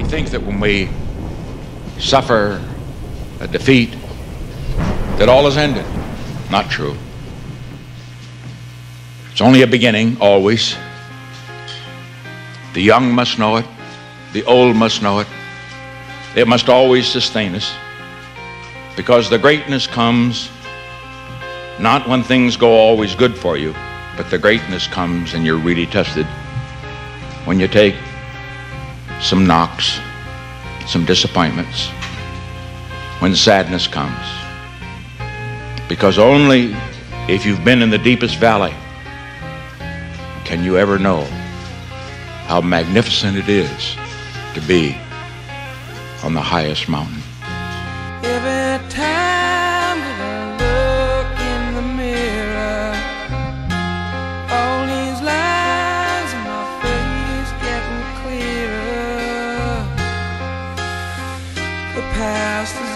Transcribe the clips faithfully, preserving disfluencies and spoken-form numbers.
think that when we suffer a defeat, that all is ended. Not true. It's only a beginning, always. The young must know it. The old must know it. It must always sustain us, because the greatness comes not when things go always good for you, but the greatness comes and you're really tested when you take some knocks, some disappointments, when sadness comes. Because only if you've been in the deepest valley can you ever know how magnificent it is to be on the highest mountain. Every time that I look in the mirror, all these lines in my face getting clearer. The past is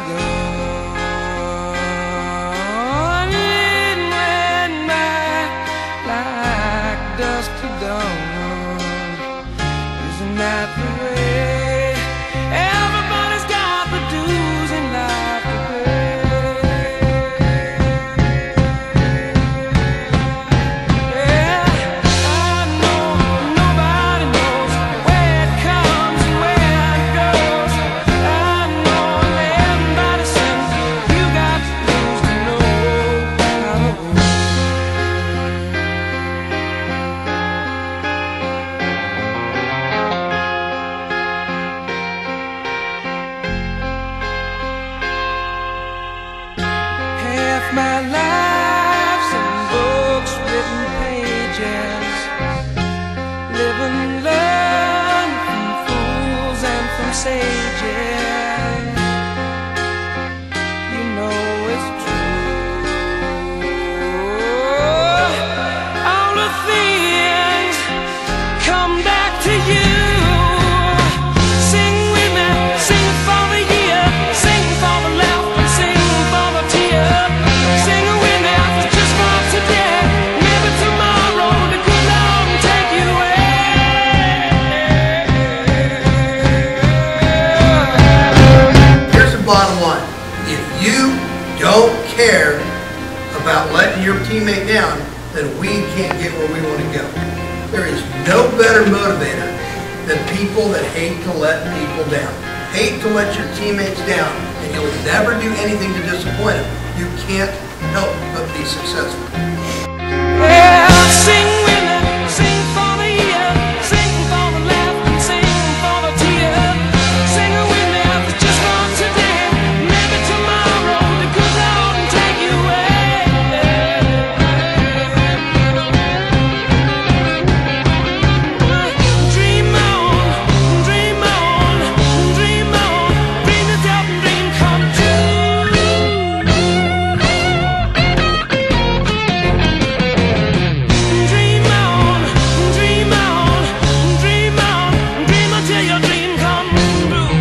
gone, it went by like dusk to dawn. Isn't that the way? Everybody's got the dues in life to pay. Yeah, I know nobody knows where it comes and where it goes. I know everybody sings, you got to lose to know how to win. Half my life's in books, written pages, live and learn from fools and from sages. You know it's true. All the things come back to you. Sing with me, sing for the year, sing for the laugh and sing for the tear. Sing with me, just for today, maybe tomorrow the good Lord will take you away. Here's the bottom line. If you don't care about letting your teammate down, then we can't get where we want to go. There is no better motivator than people that hate to let people down. Hate to let your teammates down, and you'll never do anything to disappoint them. You can't help but be successful. Yeah, sing with me, sing for the year, sing for the laugh and sing for the tear. Sing with me, just for today, maybe tomorrow the good Lord will take you away. Dream on, dream on, dream on, dream it up and dream come true. Dream on, dream on, dream on, dream until your dream come true.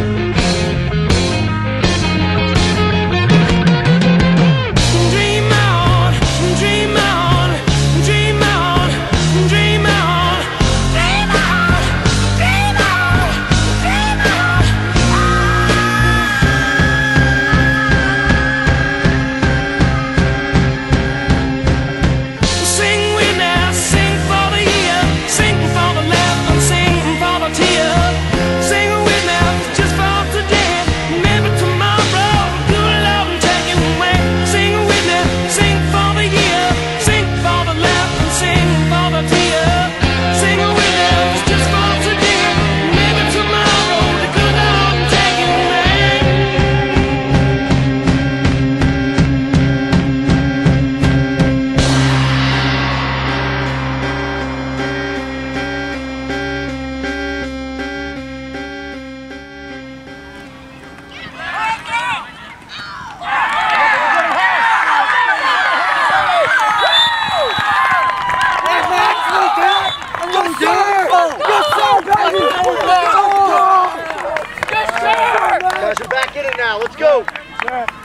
Dream on, dream on, dream on, dream on, dream on, dream on, dream on. Sing with me, sing for the year, sing for the laugh and sing for the tear. Sing with me, just for today, maybe tomorrow good Lord will take you away. Sing with me, sing for the year, sing for the laugh and sing for the tear. Sing with me, just for today, maybe tomorrow the good Lord will take you away. Guys are back in it now. Let's go.